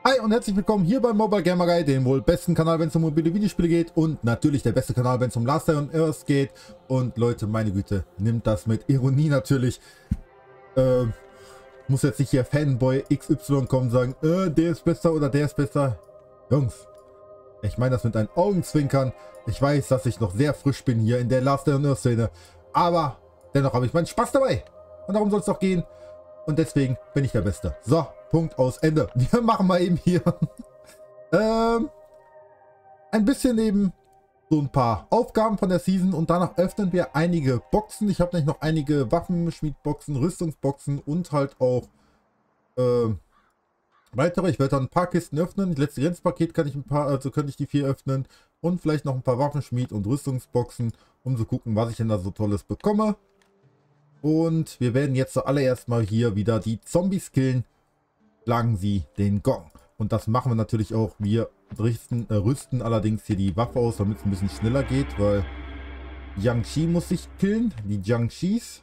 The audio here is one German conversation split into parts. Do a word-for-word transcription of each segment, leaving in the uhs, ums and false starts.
Hi und herzlich willkommen hier beim Mobile Gamer Guy, dem wohl besten Kanal, wenn es um mobile Videospiele geht und natürlich der beste Kanal, wenn es um Last Day on Earth geht. Und Leute, meine Güte, nimmt das mit Ironie natürlich. Äh, muss jetzt nicht hier Fanboy X Y kommen und sagen, äh, der ist besser oder der ist besser. Jungs, ich meine das mit einem Augenzwinkern. Ich weiß, dass ich noch sehr frisch bin hier in der Last Day on Earth Szene, aber dennoch habe ich meinen Spaß dabei. Und darum soll es doch gehen. Und deswegen bin ich der Beste. So, Punkt, aus, Ende. Wir machen mal eben hier ähm, ein bisschen eben so ein paar Aufgaben von der Season und danach öffnen wir einige Boxen. Ich habe nämlich noch einige Waffenschmiedboxen, Rüstungsboxen und halt auch äh, weitere. Ich werde dann ein paar Kisten öffnen. Das letzte Grenzpaket kann ich ein paar, also könnte ich die vier öffnen und vielleicht noch ein paar Waffenschmied- und Rüstungsboxen, um zu gucken, was ich denn da so Tolles bekomme. Und wir werden jetzt zuallererst mal hier wieder die Zombies killen. Schlagen sie den Gong. Und das machen wir natürlich auch. Wir rüsten, äh, rüsten allerdings hier die Waffe aus, damit es ein bisschen schneller geht, weil Jiangxi muss sich killen. Die Jiangxis.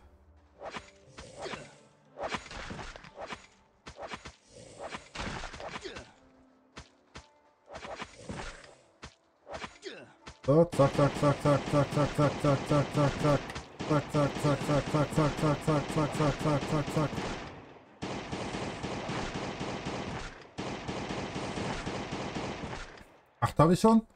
So, zack, zack, zack, zack, zack, zack, zack, zack, zack, zack, zack. Zack, zack, zack, zack, zack, zack, zack, zack, zack, zack, zack, zack, zack. Acht habe ich schon.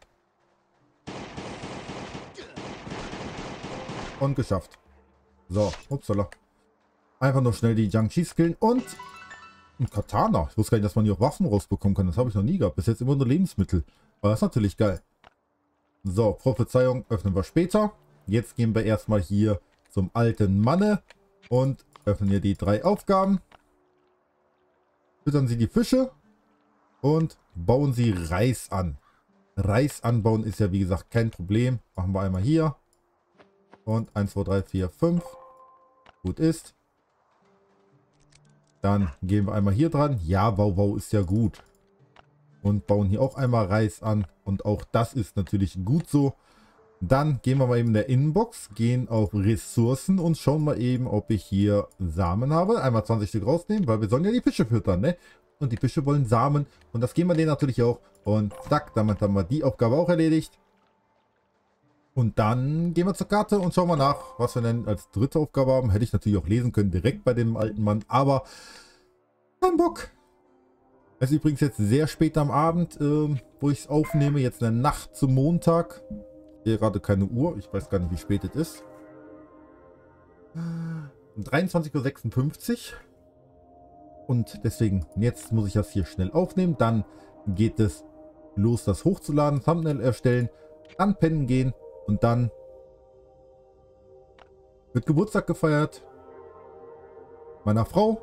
Und geschafft. So, upsala. Einfach nur schnell die Jiangxi skillen und ein Katana. Ich wusste gar nicht, dass man hier auch Waffen rausbekommen kann. Das habe ich noch nie gehabt. Bis jetzt immer nur Lebensmittel. Aber das ist natürlich geil. So, Prophezeiung öffnen wir später. Jetzt gehen wir erstmal hier zum alten Manne und öffnen hier die drei Aufgaben. Füttern Sie die Fische und bauen Sie Reis an. Reis anbauen ist ja wie gesagt kein Problem. Machen wir einmal hier. Und eins, zwei, drei, vier, fünf. Gut ist. Dann gehen wir einmal hier dran. Ja, wow, wow ist ja gut. Und bauen hier auch einmal Reis an. Und auch das ist natürlich gut so. Dann gehen wir mal eben in der Inbox, gehen auf Ressourcen und schauen mal eben, ob ich hier Samen habe. Einmal zwanzig Stück rausnehmen, weil wir sollen ja die Fische füttern, ne? Und die Fische wollen Samen. Und das geben wir denen natürlich auch. Und zack, damit haben wir die Aufgabe auch erledigt. Und dann gehen wir zur Karte und schauen mal nach, was wir denn als dritte Aufgabe haben. Hätte ich natürlich auch lesen können, direkt bei dem alten Mann. Aber kein Bock. Es ist übrigens jetzt sehr spät am Abend, äh, wo ich es aufnehme. Jetzt eine Nacht zum Montag. Hier gerade keine Uhr. Ich weiß gar nicht, wie spät es ist. dreiundzwanzig Uhr sechsundfünfzig. Und deswegen, jetzt muss ich das hier schnell aufnehmen. Dann geht es los, das hochzuladen, Thumbnail erstellen, dann pennen gehen und dann wird Geburtstag gefeiert. Meiner Frau.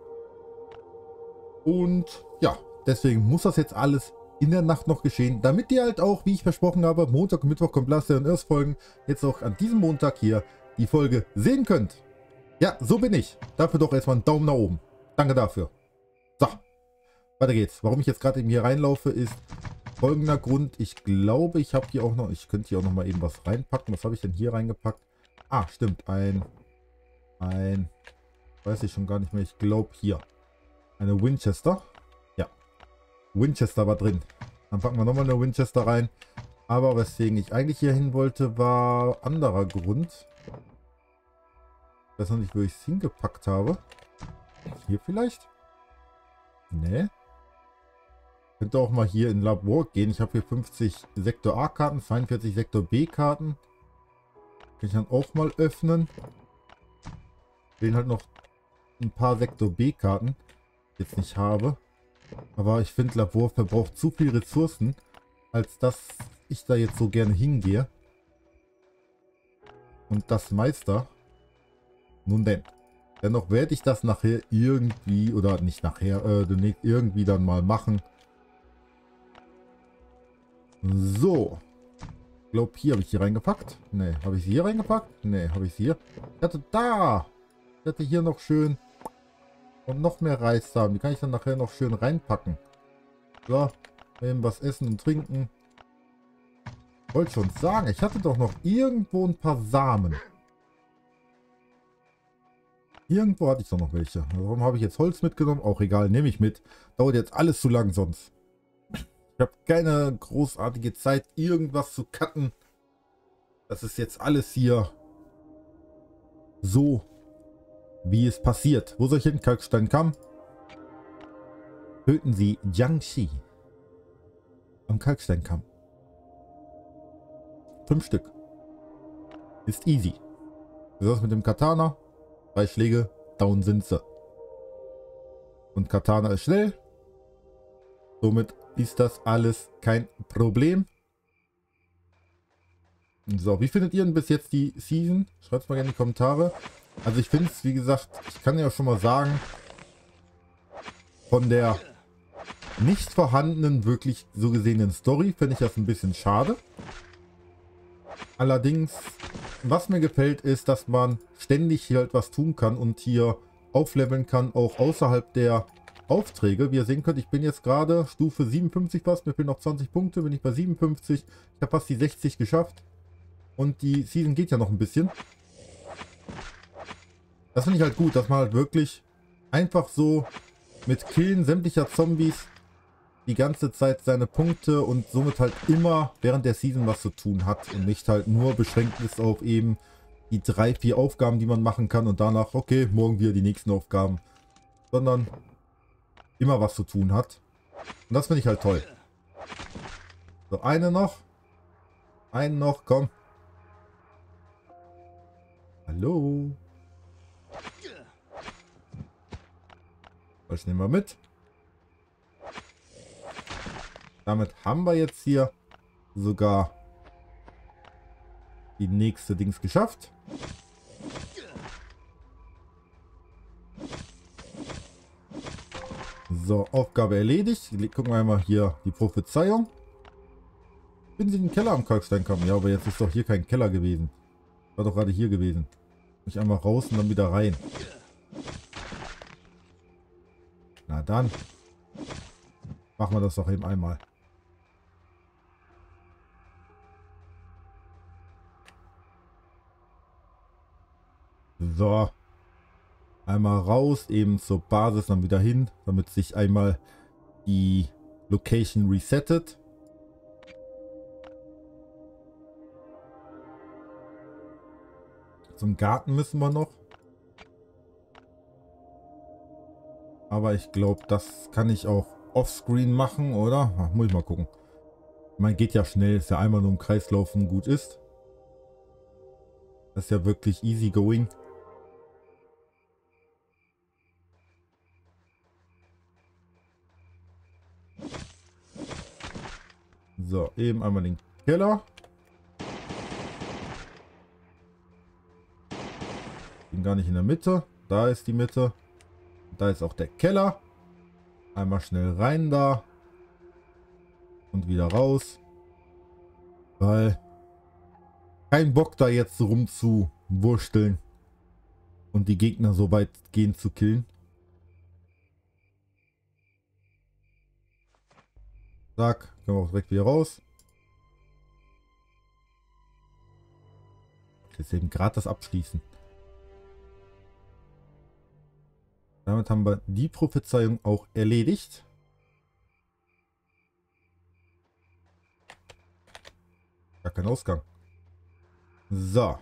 Und ja, deswegen muss das jetzt alles in der Nacht noch geschehen, damit ihr halt auch, wie ich versprochen habe, Montag und Mittwoch kommt Last Day on Earth Folgen, jetzt auch an diesem Montag hier die Folge sehen könnt. Ja, so bin ich. Dafür doch erstmal einen Daumen nach oben. Danke dafür. So, weiter geht's. Warum ich jetzt gerade eben hier reinlaufe, ist folgender Grund. Ich glaube, ich habe hier auch noch, ich könnte hier auch noch mal eben was reinpacken. Was habe ich denn hier reingepackt? Ah, stimmt, ein, ein, weiß ich schon gar nicht mehr. Ich glaube hier, eine Winchester. Winchester war drin. Dann packen wir nochmal eine Winchester rein. Aber weswegen ich eigentlich hier hin wollte, war anderer Grund. Ich weiß noch nicht, wo ich es hingepackt habe. Hier vielleicht? Nee. Könnte auch mal hier in Labor gehen. Ich habe hier fünfzig Sektor A-Karten, zweiundvierzig Sektor B-Karten. Kann ich dann auch mal öffnen. Den halt noch ein paar Sektor B-Karten, die ich jetzt nicht habe. Aber ich finde, Labor verbraucht zu viel Ressourcen, als dass ich da jetzt so gerne hingehe. Und das Meister. Nun denn. Dennoch werde ich das nachher irgendwie, oder nicht nachher, äh, demnächst irgendwie dann mal machen. So. Ich glaube, hier habe ich sie reingepackt. Ne, habe ich sie hier reingepackt? Ne, habe ich sie hier. Ich hatte da. Ich hatte hier noch schön. Und noch mehr Reis haben. Die kann ich dann nachher noch schön reinpacken. So, eben was essen und trinken. Wollte schon sagen, ich hatte doch noch irgendwo ein paar Samen. Irgendwo hatte ich doch noch welche. Warum habe ich jetzt Holz mitgenommen? Auch egal, nehme ich mit. Dauert jetzt alles zu lang sonst. Ich habe keine großartige Zeit, irgendwas zu cutten. Das ist jetzt alles hier so, wie es passiert. Wo soll ich hin? Kalksteinkamm. Töten Sie Jiangxi am Kalksteinkamm. Fünf Stück. Ist easy. Wie ist das mit dem Katana? Drei Schläge, down sind sie. Und Katana ist schnell. Somit ist das alles kein Problem. So, wie findet ihr denn bis jetzt die Season? Schreibt es mal gerne in die Kommentare. Also ich finde es, wie gesagt, ich kann ja schon mal sagen, von der nicht vorhandenen, wirklich so gesehenen Story finde ich das ein bisschen schade. Allerdings, was mir gefällt, ist, dass man ständig hier halt was tun kann und hier aufleveln kann, auch außerhalb der Aufträge. Wie ihr sehen könnt, ich bin jetzt gerade Stufe siebenundfünfzig fast, mir fehlen noch zwanzig Punkte, bin ich bei siebenundfünfzig. Ich habe fast die sechzig geschafft. Und die Season geht ja noch ein bisschen. Das finde ich halt gut, dass man halt wirklich einfach so mit Killen sämtlicher Zombies die ganze Zeit seine Punkte und somit halt immer während der Season was zu tun hat und nicht halt nur beschränkt ist auf eben die drei, vier Aufgaben, die man machen kann und danach, okay, morgen wieder die nächsten Aufgaben, sondern immer was zu tun hat. Und das finde ich halt toll. So, eine noch. Einen noch, komm. Hallo. Das nehmen wir mit. Damit haben wir jetzt hier sogar die nächste Dings geschafft. So, Aufgabe erledigt. Gucken wir einmal hier die Prophezeiung. Finden Sie den Keller am Kalksteinkamm? Ja, aber jetzt ist doch hier kein Keller gewesen. War doch gerade hier gewesen. Ich einmal raus und dann wieder rein. Na dann. Machen wir das doch eben einmal. So. Einmal raus, eben zur Basis, dann wieder hin, damit sich einmal die Location resettet. Zum Garten müssen wir noch. Aber ich glaube, das kann ich auch offscreen machen, oder? Ach, muss ich mal gucken. Man geht ja schnell, ist ja einmal nur im Kreis laufen, gut ist. Das ist ja wirklich easy going. So, eben einmal den Keller. Bin gar nicht in der Mitte. Da ist die Mitte. Da ist auch der Keller. Einmal schnell rein da. Und wieder raus. Weil kein Bock da jetzt rumzuwursteln. Und die Gegner so weit gehen zu killen. Zack. Können wir auch direkt wieder raus. Jetzt eben gerade das abschließen. Damit haben wir die Prophezeiung auch erledigt. Gar kein Ausgang. So.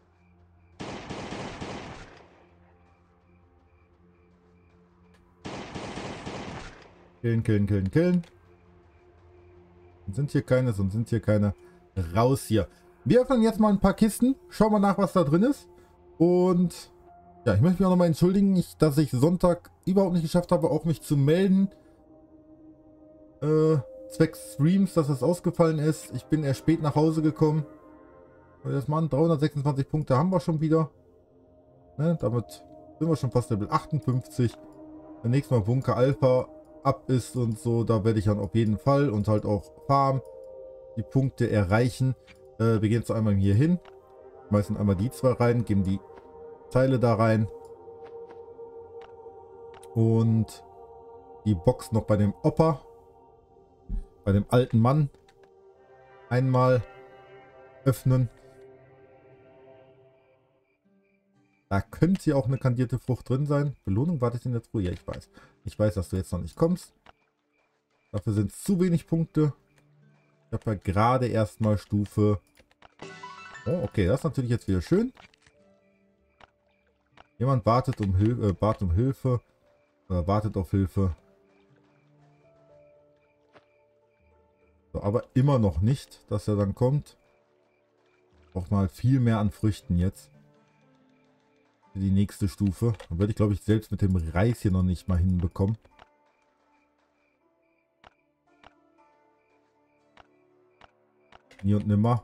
Killen, killen, killen, killen. Sind hier keine, sonst sind hier keine. Raus hier. Wir öffnen jetzt mal ein paar Kisten. Schauen wir nach, was da drin ist. Und ja, ich möchte mich auch nochmal entschuldigen, ich, dass ich Sonntag überhaupt nicht geschafft habe, auch mich zu melden. Äh, zwecks Streams, dass das ausgefallen ist. Ich bin erst spät nach Hause gekommen. Das Mann, dreihundertsechsundzwanzig Punkte haben wir schon wieder. Ne, damit sind wir schon fast Level achtundfünfzig. Wenn nächstes Mal Bunker Alpha ab ist und so, da werde ich dann auf jeden Fall und halt auch Farm die Punkte erreichen. Äh, wir gehen jetzt einmal hier hin. Schmeißen einmal die zwei rein, geben die Teile da rein. Und die Box noch bei dem Opa. Bei dem alten Mann. Einmal öffnen. Da könnte ja auch eine kandierte Frucht drin sein. Belohnung wartet in der Truhe. Ja, ich weiß. Ich weiß, dass du jetzt noch nicht kommst. Dafür sind es zu wenig Punkte. Ich habe ja gerade erstmal Stufe. Oh, okay, das ist natürlich jetzt wieder schön. Jemand wartet um Hilfe, äh, bat um Hilfe. Oder wartet auf Hilfe. So, aber immer noch nicht, dass er dann kommt. Braucht mal viel mehr an Früchten jetzt. Für die nächste Stufe. Dann werde ich, glaube ich, selbst mit dem Reis hier noch nicht mal hinbekommen. Nie und nimmer.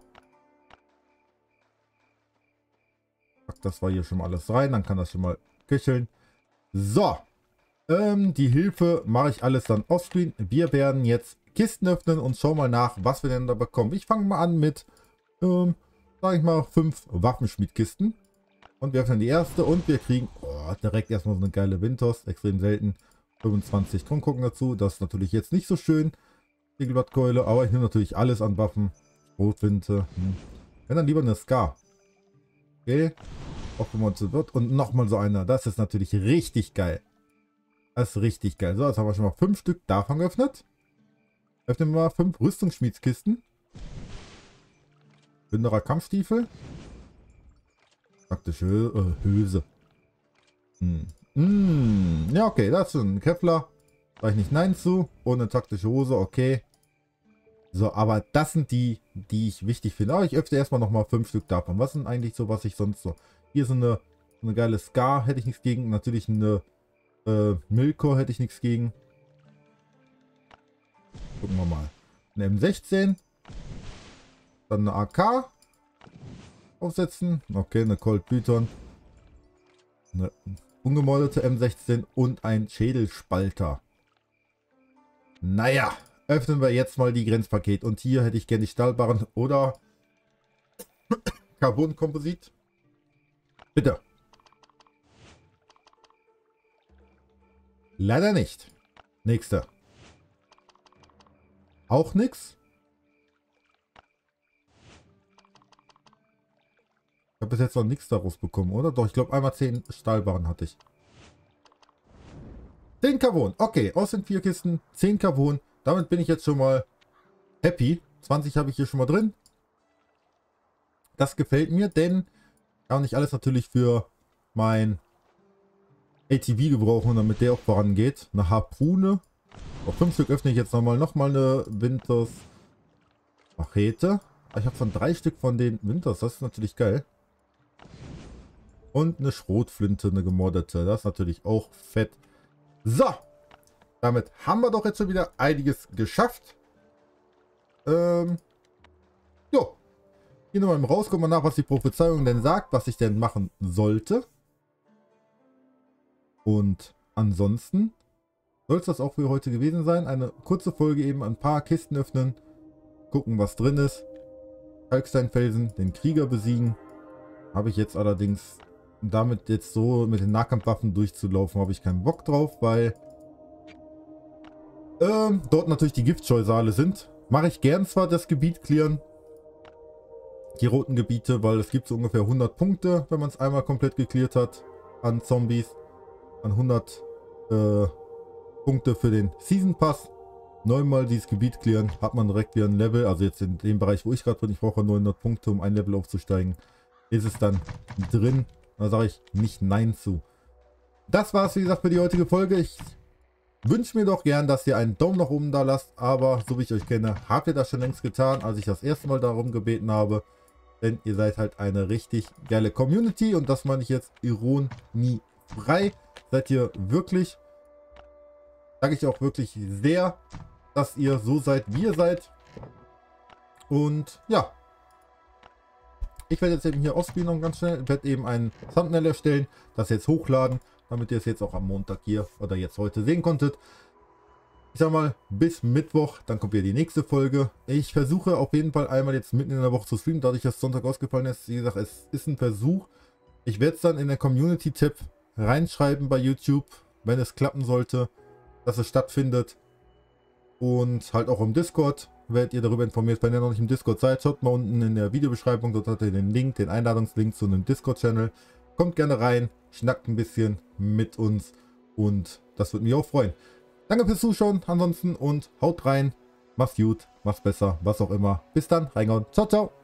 Pack das war hier schon mal alles rein. Dann kann das schon mal köcheln. So. Ähm, die Hilfe mache ich alles dann offscreen. Wir werden jetzt Kisten öffnen und schauen mal nach, was wir denn da bekommen. Ich fange mal an mit, ähm, sage ich mal, fünf Waffenschmiedkisten. Und wir öffnen die erste und wir kriegen oh, direkt erstmal so eine geile Winters. Extrem selten. fünfundzwanzig Kronkorken dazu. Das ist natürlich jetzt nicht so schön. Spiegelblattkeule. Aber ich nehme natürlich alles an Waffen. Rotwinte. Hm. Wenn dann lieber eine Scar. Okay. Auch wenn man so wird. Und nochmal so einer. Das ist natürlich richtig geil. Das ist richtig geil. So, jetzt haben wir schon mal fünf Stück davon geöffnet. Öffnen wir mal fünf Rüstungsschmiedskisten. Bünderer Kampfstiefel. Praktische äh, Hülse. Hm. Hm. Ja, okay. Das ist ein Kevlar. Sag ich nicht nein zu. Ohne taktische Hose. Okay. So, aber das sind die, die ich wichtig finde. Aber ich öffne erstmal nochmal fünf Stück davon. Was sind eigentlich so, was ich sonst so... Hier ist eine, eine geile Scar, hätte ich nichts gegen. Natürlich eine äh, Milko hätte ich nichts gegen. Gucken wir mal. Eine M sechzehn. Dann eine A K. Aufsetzen. Okay, eine Colt Python. Eine ungemoddete M sechzehn und ein Schädelspalter. Naja. Öffnen wir jetzt mal die Grenzpaket. Und hier hätte ich gerne die Stahlbarren oder Carbon-Komposit. Bitte. Leider nicht. Nächste. Auch nix. Ich habe bis jetzt noch nichts daraus bekommen, oder? Doch, ich glaube einmal zehn Stahlbarren hatte ich. zehn Carbon. Okay, aus den vier Kisten zehn Carbon. Damit bin ich jetzt schon mal happy. zwanzig habe ich hier schon mal drin. Das gefällt mir, denn kann ich alles natürlich für mein A T V gebrauchen, damit der auch vorangeht. Eine Harpune. Auf fünf Stück öffne ich jetzt nochmal noch mal eine Winters Machete. Ich habe von drei Stück von den Winters. Das ist natürlich geil. Und eine Schrotflinte, eine gemoddete. Das ist natürlich auch fett. So. Damit haben wir doch jetzt schon wieder einiges geschafft. Ähm, jo. Hier nochmal im Raus, gucken wir nach, was die Prophezeiung denn sagt, was ich denn machen sollte. Und ansonsten soll es das auch für heute gewesen sein. Eine kurze Folge eben, ein paar Kisten öffnen, gucken, was drin ist. Kalksteinfelsen, den Krieger besiegen. Habe ich jetzt allerdings, damit jetzt so mit den Nahkampfwaffen durchzulaufen, habe ich keinen Bock drauf, weil Ähm, dort natürlich die Giftscheusale sind. Mache ich gern zwar das Gebiet clearen. Die roten Gebiete, weil es gibt so ungefähr hundert Punkte, wenn man es einmal komplett gecleart hat an Zombies. An hundert äh, Punkte für den Season Pass. Neunmal dieses Gebiet clearen, hat man direkt wieder ein Level. Also jetzt in dem Bereich, wo ich gerade bin, ich brauche neunhundert Punkte, um ein Level aufzusteigen. Ist es dann drin. Da sage ich nicht nein zu. Das war es, wie gesagt, für die heutige Folge. Ich wünsche mir doch gern, dass ihr einen Daumen nach oben da lasst, aber so wie ich euch kenne, habt ihr das schon längst getan, als ich das erste Mal darum gebeten habe. Denn ihr seid halt eine richtig geile Community und das meine ich jetzt ironiefrei. Seid ihr wirklich, sage ich auch wirklich sehr, dass ihr so seid, wie ihr seid. Und ja, ich werde jetzt eben hier ausspielen noch ganz schnell. Ich werde eben ein Thumbnail erstellen, das jetzt hochladen, damit ihr es jetzt auch am Montag hier oder jetzt heute sehen konntet. Ich sag mal, bis Mittwoch, dann kommt wieder die nächste Folge. Ich versuche auf jeden Fall einmal jetzt mitten in der Woche zu streamen, dadurch, dass Sonntag ausgefallen ist. Wie gesagt, es ist ein Versuch. Ich werde es dann in der Community-Tab reinschreiben bei YouTube, wenn es klappen sollte, dass es stattfindet. Und halt auch im Discord werdet ihr darüber informiert. Wenn ihr noch nicht im Discord seid, schaut mal unten in der Videobeschreibung, dort hat ihr den Link, den Einladungslink zu einem Discord-Channel. Kommt gerne rein, schnackt ein bisschen mit uns und das würde mich auch freuen. Danke fürs Zuschauen ansonsten und haut rein. Macht's gut, macht's besser, was auch immer. Bis dann, reingehauen. Ciao, ciao.